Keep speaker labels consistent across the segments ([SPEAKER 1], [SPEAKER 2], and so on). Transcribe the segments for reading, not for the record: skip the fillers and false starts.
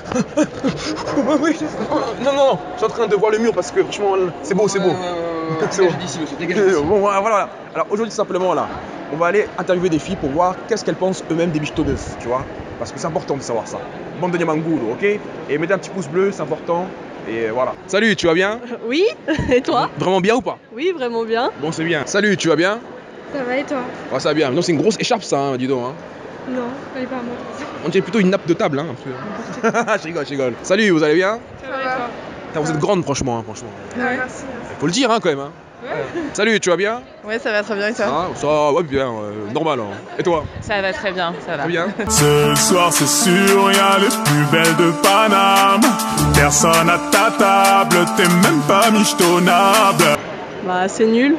[SPEAKER 1] Oui, non, non, je suis en train de voir le mur parce que franchement, c'est beau, c'est beau. C'est bon.
[SPEAKER 2] d'ici, monsieur, dégagez d'ici.
[SPEAKER 1] Bon, voilà. Alors aujourd'hui, simplement, là, on va aller interviewer des filles pour voir qu'est-ce qu'elles pensent eux-mêmes des michetonneuses, tu vois. Parce que c'est important de savoir ça. Bande de Niamangoulou, ok? Et mettez un petit pouce bleu, c'est important. Et voilà. Salut, tu vas bien?
[SPEAKER 3] Oui, et toi?
[SPEAKER 1] Vraiment bien ou pas?
[SPEAKER 3] Oui, vraiment bien.
[SPEAKER 1] Bon, c'est bien. Salut, tu vas bien?
[SPEAKER 4] Ça va et toi?
[SPEAKER 1] Ouais, ça va bien. Non, c'est une grosse écharpe, ça, hein, dis donc. Hein.
[SPEAKER 4] Non, elle est pas à moi.
[SPEAKER 1] On dirait plutôt une nappe de table, hein, un peu. Je rigole. Salut, vous allez bien?
[SPEAKER 4] Ça va et toi?
[SPEAKER 1] Putain, vous êtes grande, franchement, franchement.
[SPEAKER 4] Ouais, merci.
[SPEAKER 1] Faut le dire, hein, quand même. Hein.
[SPEAKER 4] Ouais.
[SPEAKER 1] Salut, tu vas bien?
[SPEAKER 3] Ouais, ça va très bien et toi?
[SPEAKER 1] Ah, ça va bien, normal. Hein. Et toi?
[SPEAKER 3] Ça va très bien, ça va.
[SPEAKER 1] Très bien.
[SPEAKER 5] Ce soir c'est sûr, y'a les plus belles de Paname. Personne à ta table, t'es même pas michetonnable.
[SPEAKER 3] Bah, c'est nul.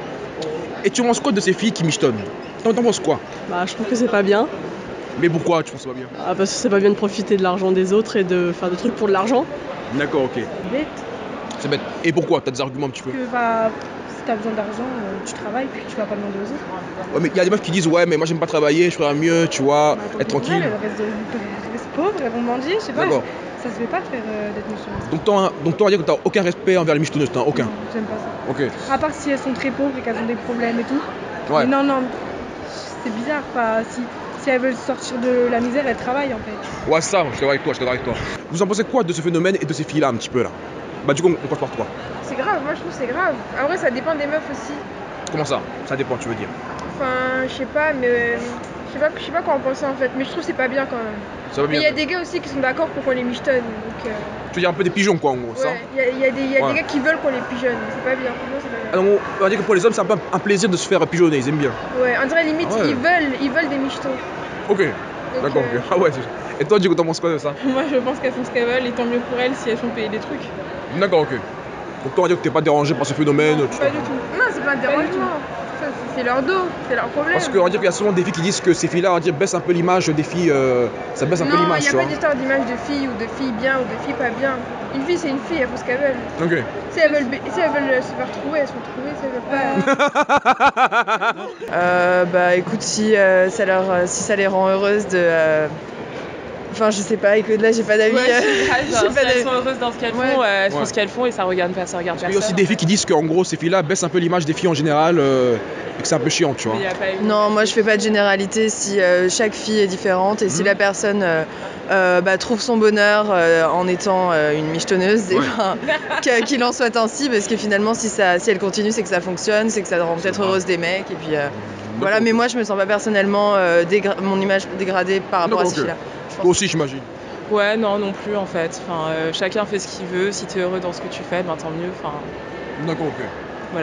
[SPEAKER 1] Et tu penses quoi de ces filles qui michetonnent? T'en penses quoi?
[SPEAKER 3] Bah, je trouve que c'est pas bien.
[SPEAKER 1] Mais pourquoi tu penses pas bien?
[SPEAKER 3] Ah, parce que c'est pas bien de profiter de l'argent des autres et de faire des trucs pour de l'argent.
[SPEAKER 1] D'accord, ok.
[SPEAKER 4] Bête.
[SPEAKER 1] C'est bête. Et pourquoi? T'as des arguments un petit peu?
[SPEAKER 4] Que bah, si t'as besoin d'argent, tu travailles puis tu vas pas demander aux autres.
[SPEAKER 1] Ouais, mais il y a des meufs qui disent ouais, mais moi j'aime pas travailler, je ferais mieux, tu vois,
[SPEAKER 4] Bah,
[SPEAKER 1] être tranquille.
[SPEAKER 4] Elles restent pauvres, elles vont mendier, je sais pas.
[SPEAKER 1] D'accord.
[SPEAKER 4] Ça se fait pas de faire d'être méchante.
[SPEAKER 1] Donc toi, on va dire que t'as aucun respect envers les michetonneuses, t'as aucun.
[SPEAKER 4] Non, j'aime pas ça.
[SPEAKER 1] Ok.
[SPEAKER 4] À part si elles sont très pauvres et qu'elles ont des problèmes et tout.
[SPEAKER 1] Ouais.
[SPEAKER 4] Mais non, c'est bizarre. Pas, si elles veulent sortir de la misère, elles travaillent en fait.
[SPEAKER 1] Ouais, ça, je suis d'accord avec toi. Vous en pensez quoi de ce phénomène et de ces filles-là un petit peu là? Bah du coup, on passe par toi.
[SPEAKER 6] C'est grave, moi je trouve que c'est grave. En vrai, ça dépend des meufs aussi.
[SPEAKER 1] Comment ça? Ça dépend, tu veux dire?
[SPEAKER 6] Enfin, je sais pas, mais je sais pas quoi en penser en fait. Mais je trouve que c'est pas bien quand même.
[SPEAKER 1] Ça va
[SPEAKER 6] Mais
[SPEAKER 1] bien.
[SPEAKER 6] il y a des gars aussi qui sont d'accord pour qu'on les michetonne. Donc,
[SPEAKER 1] Tu veux dire un peu des pigeons quoi en gros, ça?
[SPEAKER 6] ouais, il y a des
[SPEAKER 1] Ouais.
[SPEAKER 6] gars qui veulent qu'on les pigeonne. C'est pas bien. Franchement, c'est pas bien.
[SPEAKER 1] Alors, on va dire que pour les hommes, c'est un peu un plaisir de se faire pigeonner, ils aiment bien.
[SPEAKER 6] Ouais, on dirait limite,
[SPEAKER 1] Ah ouais.
[SPEAKER 6] ils veulent des michetons.
[SPEAKER 1] Ok,
[SPEAKER 6] Donc,
[SPEAKER 1] d'accord, ok. Ah ouais, et toi, du coup, t'en penses quoi de ça?
[SPEAKER 7] Moi je pense qu'elles font ce qu'elles veulent et tant mieux pour elles si elles font payer des trucs.
[SPEAKER 1] D'accord, ok. Donc toi, on va dire que t'es pas dérangé par ce phénomène,
[SPEAKER 7] Non,
[SPEAKER 1] tu
[SPEAKER 7] pas
[SPEAKER 1] vois.
[SPEAKER 7] du tout.
[SPEAKER 6] Non, c'est pas un dérangement. Ça, c'est leur dos, c'est leur problème.
[SPEAKER 1] Parce qu'on va dire qu'il y a souvent des filles qui disent que ces filles-là, on va dire, baissent un peu l'image des filles, ça baisse un peu
[SPEAKER 6] Non, il
[SPEAKER 1] l'image,
[SPEAKER 6] n'y a
[SPEAKER 1] tu
[SPEAKER 6] pas
[SPEAKER 1] vois.
[SPEAKER 6] d'histoire d'image de filles ou de filles bien ou de filles pas bien. Une fille, c'est une fille, elles font ce qu'elles veulent.
[SPEAKER 1] Ok.
[SPEAKER 6] Si elles veulent se faire trouver, elles se font trouver. Si elles veulent pas.
[SPEAKER 8] Bah écoute, si ça les rend heureuses de... Enfin, je sais pas, écoute, là j'ai pas d'avis.
[SPEAKER 7] Ouais, c'est grave,
[SPEAKER 8] j'ai
[SPEAKER 7] genre,
[SPEAKER 8] pas
[SPEAKER 7] si elles
[SPEAKER 8] d'avis.
[SPEAKER 7] sont heureuses dans ce qu'elles font,
[SPEAKER 8] Ouais.
[SPEAKER 7] elles font
[SPEAKER 1] Ouais.
[SPEAKER 7] ce qu'elles font et ça regarde
[SPEAKER 1] Il y a
[SPEAKER 7] personne.
[SPEAKER 1] aussi des filles qui disent qu'en gros, ces filles-là baissent un peu l'image des filles en général et que c'est un peu chiant, tu vois.
[SPEAKER 7] Mais y a pas une-
[SPEAKER 8] Non, moi je fais pas de généralité. Si chaque fille est différente et si la personne trouve son bonheur en étant une michetonneuse,
[SPEAKER 1] Ouais.
[SPEAKER 8] qu'il en soit ainsi, parce que finalement si elle continue, c'est que ça fonctionne, c'est que ça rend peut-être
[SPEAKER 1] vrai.
[SPEAKER 8] heureuse des mecs et puis voilà. Mais moi je me sens pas personnellement mon image dégradée par rapport à
[SPEAKER 1] D'accord,
[SPEAKER 8] ces
[SPEAKER 1] ok.
[SPEAKER 8] filles-là.
[SPEAKER 1] Toi aussi, j'imagine.
[SPEAKER 7] Ouais, non, non plus en fait. Enfin, chacun fait ce qu'il veut. Si t'es heureux dans ce que tu fais, ben tant mieux. Enfin,
[SPEAKER 1] D'accord, ok.
[SPEAKER 7] voilà.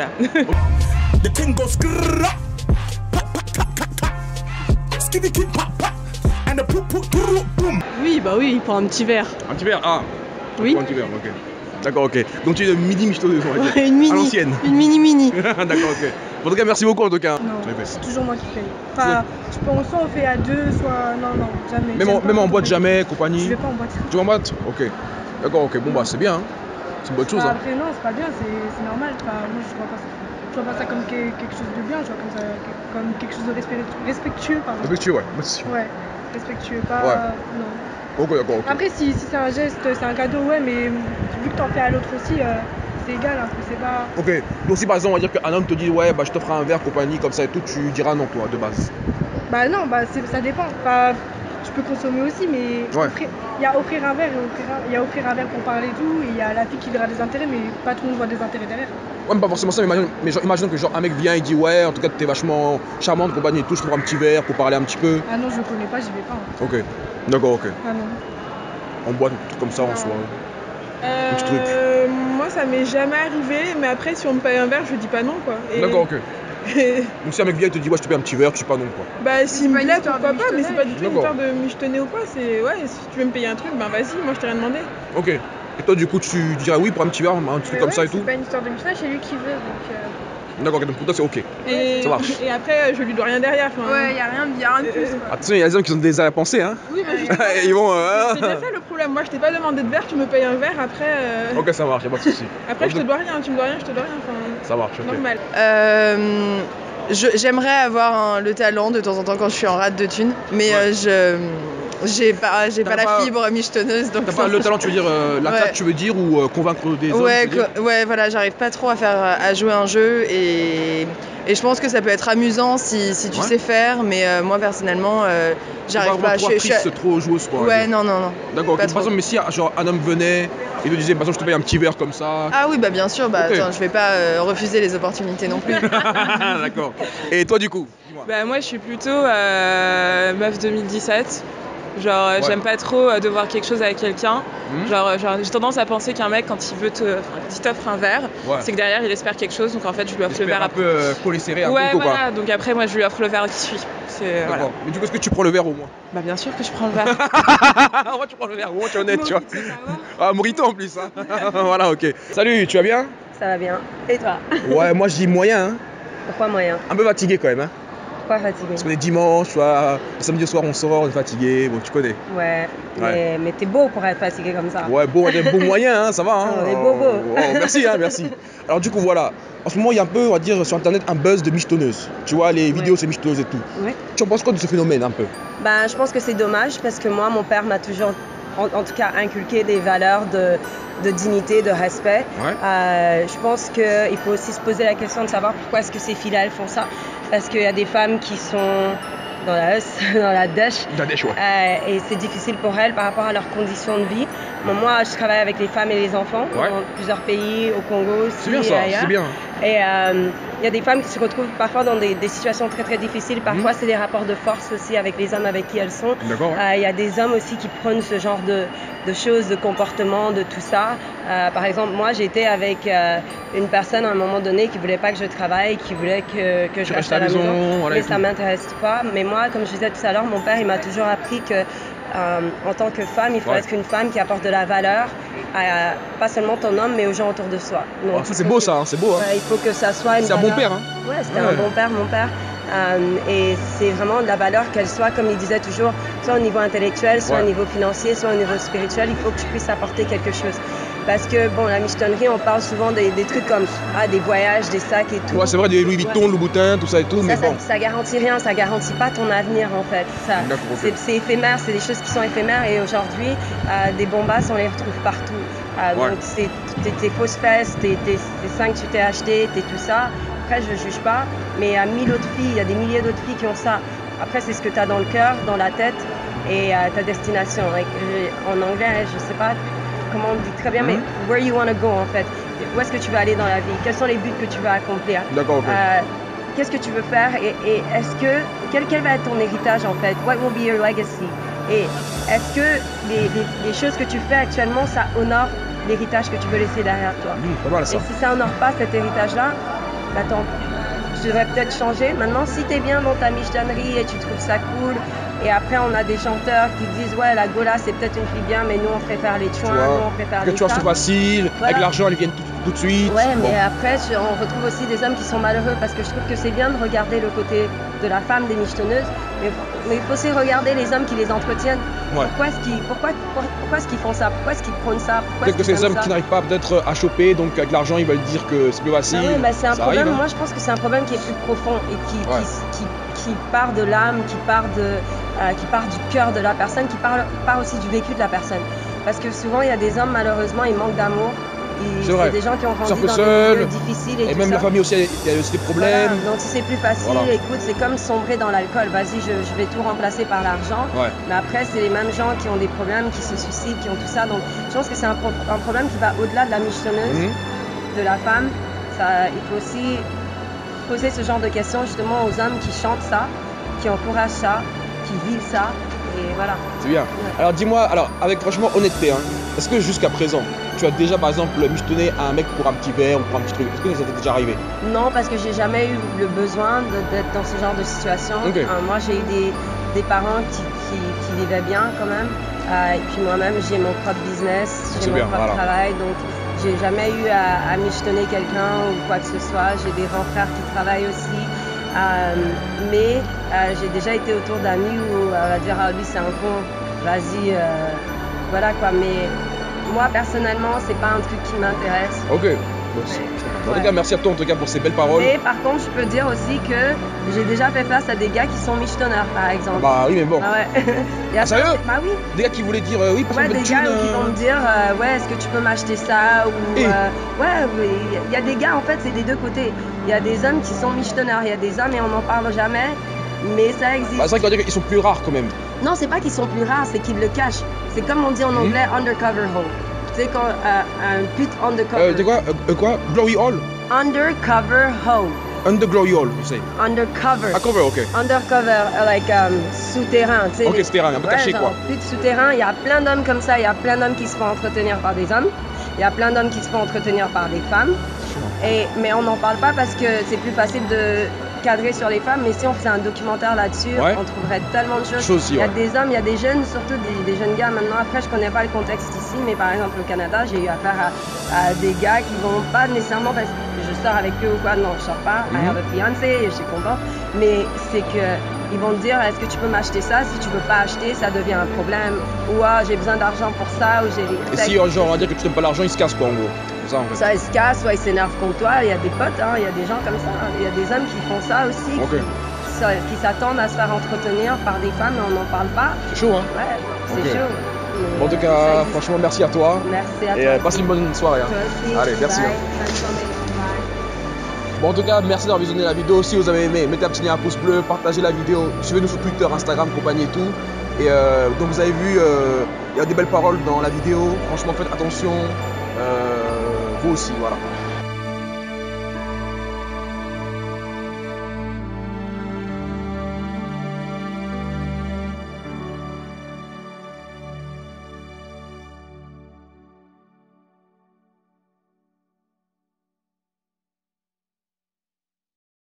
[SPEAKER 5] The thing goes skrrrra. Pa, pa, ka, ka, ka. Skiddy kid, pa, pa. And the poop, poop, poop, boom.
[SPEAKER 3] Oui, bah oui, il prend un petit verre.
[SPEAKER 1] Un petit verre, ah.
[SPEAKER 3] Oui.
[SPEAKER 1] Un petit verre, ok. D'accord, ok. Donc tu es une mini michetonneuse, on va dire.
[SPEAKER 3] Une mini.
[SPEAKER 1] À l'ancienne.
[SPEAKER 3] Une mini.
[SPEAKER 1] D'accord, ok. En tout cas, merci beaucoup en tout cas.
[SPEAKER 4] Non,
[SPEAKER 1] Ouais, ouais.
[SPEAKER 4] c'est toujours moi qui paye. Enfin, soit on fait à deux, soit. Non, jamais.
[SPEAKER 1] Même en boîte, jamais,
[SPEAKER 4] Je
[SPEAKER 1] compagnie.
[SPEAKER 4] vais pas en boîte.
[SPEAKER 1] Tu vas en boîte? Ok. D'accord, ok. Bon, bah, c'est bien. Hein. C'est une bonne chose.
[SPEAKER 4] Bah,
[SPEAKER 1] Hein.
[SPEAKER 4] après, non, c'est pas bien, c'est normal. Enfin, moi, je vois pas ça comme quelque chose de bien, je vois comme quelque chose de respectueux, pardon.
[SPEAKER 1] Respectueux, ouais. Merci.
[SPEAKER 4] Ouais, respectueux, pas.
[SPEAKER 1] Ouais.
[SPEAKER 4] Non.
[SPEAKER 1] Ok, d'accord, ok.
[SPEAKER 4] Après, si c'est un geste, c'est un cadeau, ouais, mais vu que t'en fais à l'autre aussi, c'est égal, hein, c'est pas.
[SPEAKER 1] Ok. Donc, si par exemple, on va dire qu'un homme te dit, ouais, bah, je t'offre un verre, compagnie, comme ça et tout, tu diras non, toi, de base.
[SPEAKER 4] Bah, non, ça dépend. Enfin, je peux consommer aussi, mais
[SPEAKER 1] Ouais.
[SPEAKER 4] il y a offrir un verre, il y a offrir un verre pour parler et tout, et il y a la fille qui verra des intérêts, mais pas tout le monde voit des intérêts derrière.
[SPEAKER 1] Ouais, mais pas forcément ça, mais genre, imagine que genre, un mec vient, il dit, ouais, en tout cas, t'es vachement charmante, compagnie et tout, je te prends un petit verre pour parler un petit peu.
[SPEAKER 4] Ah non, je le connais pas, j'y vais pas. Hein.
[SPEAKER 1] Ok. D'accord, ok.
[SPEAKER 4] Ah non.
[SPEAKER 1] En boîte, un truc comme ça, en soi. petit truc.
[SPEAKER 7] Moi ça m'est jamais arrivé, mais après si on me paye un verre, je dis pas non quoi. Et-
[SPEAKER 1] D'accord, ok. Donc, si un mec vient, il te dit, ouais, je te paye un petit verre, tu dis pas non, quoi.
[SPEAKER 7] Bah s'il me
[SPEAKER 6] pas une
[SPEAKER 7] plaît,
[SPEAKER 6] histoire
[SPEAKER 7] pourquoi
[SPEAKER 6] de
[SPEAKER 7] pas, mais c'est pas du tout une
[SPEAKER 1] D'accord.
[SPEAKER 7] histoire de michetonner ou quoi, c'est ouais, si tu veux me payer un truc, ben vas-y, moi je t'ai rien demandé.
[SPEAKER 1] Ok. Et toi, du coup, tu dirais oui pour un petit verre, un petit truc comme ça et tout?
[SPEAKER 6] C'est pas une histoire de Michelin, c'est lui qui veut. Donc,
[SPEAKER 1] D'accord, ok, donc pour toi, c'est ok.
[SPEAKER 7] Et,
[SPEAKER 1] Ça marche.
[SPEAKER 7] et après, je lui dois rien derrière. Enfin,
[SPEAKER 6] ouais, y a rien de plus. Quoi.
[SPEAKER 1] Attention, il y a des hommes qui ont des arrière-pensées, hein.
[SPEAKER 7] Oui, mais
[SPEAKER 1] Ils vont.
[SPEAKER 7] c'est bien ça le problème. Moi je t'ai pas demandé de verre, tu me payes un verre, après.
[SPEAKER 1] Ok, ça marche, y'a pas de soucis.
[SPEAKER 7] Après je te dois rien, tu me dois rien, je te dois rien. Enfin,
[SPEAKER 1] Ça marche, ok.
[SPEAKER 7] normal.
[SPEAKER 8] j'aimerais avoir le talent de temps en temps quand je suis en rate de thunes, mais j'ai pas la fibre michetonneuse.
[SPEAKER 1] T'as pas le talent, tu veux dire, l'attaque, tu veux dire, ou convaincre des hommes,
[SPEAKER 8] ouais, voilà, j'arrive pas trop à jouer un jeu et je pense que ça peut être amusant si tu sais faire, mais moi personnellement, j'arrive pas.
[SPEAKER 1] Je suis trop joueuse, quoi.
[SPEAKER 8] Ouais, non.
[SPEAKER 1] D'accord, par exemple, mais si genre, un homme venait et te disait, par exemple, je te paye un petit verre comme ça.
[SPEAKER 8] Ah oui, bah bien sûr, attends, je vais pas refuser les opportunités non plus.
[SPEAKER 1] D'accord. Et toi, du coup, dis-moi.
[SPEAKER 7] Bah, moi, je suis plutôt meuf 2017. Genre, j'aime pas trop devoir quelque chose avec quelqu'un. Genre, j'ai tendance à penser qu'un mec, quand il t'offre un verre, c'est que derrière, il espère quelque chose. Donc, en fait, je lui offre le verre après.
[SPEAKER 1] Un peu collé serré, un peu
[SPEAKER 7] voilà. Quoi. Donc, après, moi, je lui offre le verre qui suit. Voilà.
[SPEAKER 1] Mais du coup, est-ce que tu prends le verre au moins?
[SPEAKER 7] Bah, bien sûr que je prends le verre.
[SPEAKER 1] Moi, tu prends le verre, au moins, tu es honnête, tu vois. Ah, Morito en plus, hein. Voilà, ok. Salut, tu vas bien?
[SPEAKER 2] Ça va bien. Et toi?
[SPEAKER 1] Ouais, moi, je dis moyen, hein.
[SPEAKER 2] Pourquoi moyen?
[SPEAKER 1] Un peu fatigué quand même, hein.
[SPEAKER 2] Pourquoi fatigué?
[SPEAKER 1] Parce qu'on est dimanche, tu vois, le samedi soir on sort, on est fatigué, bon tu connais.
[SPEAKER 2] Ouais. Mais t'es beau pour être fatigué comme ça.
[SPEAKER 1] Ouais, beau, on est beau moyen, hein, ça va. Hein.
[SPEAKER 2] On est beau.
[SPEAKER 1] Merci, merci. Alors du coup voilà, en ce moment il y a un peu, on va dire, sur internet un buzz de michetonneuses. Tu vois, les vidéos c'est michetonneuses et tout.
[SPEAKER 2] Ouais.
[SPEAKER 1] Tu en penses quoi de ce phénomène un peu?
[SPEAKER 2] Bah je pense que c'est dommage parce que moi, mon père m'a toujours, en tout cas, inculqué des valeurs de dignité, de respect. Je pense qu'il faut aussi se poser la question de savoir pourquoi est-ce que ces filles-là, elles font ça. Parce qu'il y a des femmes qui sont dans la dèche. Et c'est difficile pour elles par rapport à leurs conditions de vie. Bon, moi, je travaille avec les femmes et les enfants dans plusieurs pays, au Congo aussi.
[SPEAKER 1] C'est bien ça, c'est bien.
[SPEAKER 2] Et il y a des femmes qui se retrouvent parfois dans des situations très très difficiles. Parfois, c'est des rapports de force aussi avec les hommes avec qui elles sont. Il y a des hommes aussi qui prônent ce genre de choses, de comportements, de tout ça. Par exemple, moi, j'étais avec une personne à un moment donné qui voulait pas que je travaille, qui voulait que je reste à la maison.
[SPEAKER 1] Voilà,
[SPEAKER 2] mais ça m'intéresse pas. Mais moi, comme je disais tout à l'heure, mon père, il m'a toujours appris que en tant que femme, il faut être une femme qui apporte de la valeur à pas seulement ton homme, mais aux gens autour de soi. Donc,
[SPEAKER 1] ça, c'est beau ça, c'est beau. Hein.
[SPEAKER 2] Il faut que ça soit une valeur.
[SPEAKER 1] C'est un bon père. Hein.
[SPEAKER 2] Ouais, c'était un bon père, mon père. Et c'est vraiment de la valeur qu'elle soit, comme il disait toujours, soit au niveau intellectuel, soit au niveau financier, soit au niveau spirituel. Il faut que tu puisses apporter quelque chose. Parce que, bon, la michetonnerie, on parle souvent des trucs comme des voyages, des sacs et tout.
[SPEAKER 1] Ouais, c'est vrai, des Louis Vuitton, Louboutin, tout ça et tout. Mais bon.
[SPEAKER 2] Ça garantit rien, ça garantit pas ton avenir en fait. C'est éphémère, c'est des choses qui sont éphémères et aujourd'hui, des bombasses, on les retrouve partout. Donc, c'est tes fausses fesses, tes seins que tu t'es acheté, tout ça. Après, je juge pas, mais il y a il y a des milliers d'autres filles qui ont ça. Après, c'est ce que tu as dans le cœur, dans la tête et ta destination. En anglais, je sais pas comment on dit très bien, mais where you want to go en fait. Où est-ce que tu veux aller dans la vie? Quels sont les buts que tu veux accomplir?
[SPEAKER 1] D'accord, ok.
[SPEAKER 2] Qu'est-ce que tu veux faire et est-ce que quel va être ton héritage en fait? What will be your legacy? Et est-ce que les choses que tu fais actuellement, ça honore l'héritage que tu veux laisser derrière toi?
[SPEAKER 1] Pas mal, ça.
[SPEAKER 2] Et si ça honore pas cet héritage-là, attends, je devrais peut-être changer. Maintenant, si tu es bien dans ta michetonnerie et tu trouves ça cool, et après on a des chanteurs qui disent ouais, la Gola c'est peut-être une fille bien, mais nous on préfère les chouins, nous on préfère les
[SPEAKER 1] tu vois, c'est facile, avec l'argent, ils viennent tout de suite.
[SPEAKER 2] Ouais, mais après on retrouve aussi des hommes qui sont malheureux parce que je trouve que c'est bien de regarder le côté de la femme des michetonneuses, mais il faut aussi regarder les hommes qui les entretiennent. Pourquoi est-ce qu'ils font ça? Pourquoi est-ce qu'ils prônent ça?
[SPEAKER 1] Peut-être que c'est des hommes qui n'arrivent pas peut-être à choper, donc avec l'argent ils veulent dire que c'est plus facile.
[SPEAKER 2] Oui, c'est un problème. Moi je pense que c'est un problème qui est plus profond et qui part de l'âme, qui part du cœur de la personne, qui part aussi du vécu de la personne. Parce que souvent il y a des hommes, malheureusement, ils manquent d'amour. C'est des gens qui ont grandi dans des milieux difficiles et tout
[SPEAKER 1] même
[SPEAKER 2] ça.
[SPEAKER 1] la famille aussi, il y a aussi des problèmes.
[SPEAKER 2] Voilà. Donc si c'est plus facile, écoute, c'est comme sombrer dans l'alcool. Vas-y, je vais tout remplacer par l'argent. Mais après, c'est les mêmes gens qui ont des problèmes, qui se suicident, qui ont tout ça. Donc je pense que c'est un problème qui va au-delà de la michetonneuse, de la femme. Il faut aussi poser ce genre de questions justement aux hommes qui chantent ça, qui encouragent ça, qui vivent ça. Et voilà.
[SPEAKER 1] C'est bien. Alors dis-moi, avec franchement honnêteté, est-ce que jusqu'à présent, tu as déjà par exemple michetonné un mec pour un petit verre ou pour un petit truc? Est-ce que ça t'est déjà arrivé?
[SPEAKER 2] Non, parce que j'ai jamais eu le besoin d'être dans ce genre de situation. Moi j'ai eu des parents qui vivaient bien quand même. Et puis moi-même j'ai mon propre business, j'ai mon propre travail. Donc j'ai jamais eu à michetonner quelqu'un ou quoi que ce soit. J'ai des grands frères qui travaillent aussi. Mais j'ai déjà été autour d'amis où on va dire lui c'est un con, vas-y, voilà quoi. Mais moi personnellement c'est pas un truc qui m'intéresse.
[SPEAKER 1] En tout cas, merci à toi en tout cas pour ces belles paroles.
[SPEAKER 2] Mais par contre, je peux dire aussi que j'ai déjà fait face à des gars qui sont michetonneurs, par exemple.
[SPEAKER 1] Bah oui, mais bon.
[SPEAKER 2] Ah ouais.
[SPEAKER 1] Sérieux?
[SPEAKER 2] Bah oui.
[SPEAKER 1] Des gars qui voulaient dire oui, pour
[SPEAKER 2] ouais, des gars qui vont me dire ouais, est-ce que tu peux m'acheter ça ou ouais, il y a des gars en fait, c'est des deux côtés. Il y a des hommes qui sont michetonneurs, il y a des hommes et on n'en parle jamais, mais ça existe.
[SPEAKER 1] Bah, c'est vrai qu'on va dire qu'ils sont plus rares quand même.
[SPEAKER 2] Non, c'est pas qu'ils sont plus rares, c'est qu'ils le cachent. C'est comme on dit en anglais undercover hoe. Tu sais quand un pute undercover.
[SPEAKER 1] Quoi? Glory hole?
[SPEAKER 2] Undercover hoe.
[SPEAKER 1] Under glory hole, you say?
[SPEAKER 2] Undercover.
[SPEAKER 1] Ah, cover, ok.
[SPEAKER 2] Undercover, like souterrain, tu sais.
[SPEAKER 1] Ok, souterrain, un peu caché quoi.
[SPEAKER 2] Pute souterrain, il y a plein d'hommes comme ça, il y a plein d'hommes qui se font entretenir par des hommes, il y a plein d'hommes qui se font entretenir par des femmes. Mais on n'en parle pas parce que c'est plus facile de cadrer sur les femmes, mais si on faisait un documentaire là-dessus, on trouverait tellement de choses. Il y a des hommes, il y a des jeunes, surtout des jeunes gars maintenant. Après, je connais pas le contexte ici, mais par exemple au Canada, j'ai eu affaire à des gars qui vont pas nécessairement parce que je sors avec eux ou quoi, non, je sors pas, I have a fiancé, je suis contente, mais c'est que ils vont te dire, est-ce que tu peux m'acheter ça? Si tu veux pas acheter, ça devient un problème. Ou j'ai besoin d'argent pour ça. Ou j'ai...
[SPEAKER 1] Et si genre, on va dire que tu n'aimes pas l'argent, ils se cassent quoi en gros? Ça, en fait.
[SPEAKER 2] Ça, ils se cassent, soit ils s'énervent contre toi. Il y a des potes, il y a des gens comme ça. Il y a des hommes qui font ça aussi, qui s'attendent à se faire entretenir par des femmes, mais on n'en parle pas.
[SPEAKER 1] C'est chaud, hein?
[SPEAKER 2] Ouais, c'est chaud.
[SPEAKER 1] Bon, en tout cas, franchement, merci à toi.
[SPEAKER 2] Merci à toi.
[SPEAKER 1] Et passe une bonne soirée. Hein.
[SPEAKER 2] Toi aussi.
[SPEAKER 1] Allez, merci.
[SPEAKER 2] Bye.
[SPEAKER 1] Bon, en tout cas, merci d'avoir visionné la vidéo. Si vous avez aimé, mettez un petit lien, un pouce bleu, partagez la vidéo, suivez-nous sur Twitter, Instagram, compagnie et tout. Et donc, vous avez vu, il y a des belles paroles dans la vidéo. Franchement, faites attention. Vous aussi, voilà.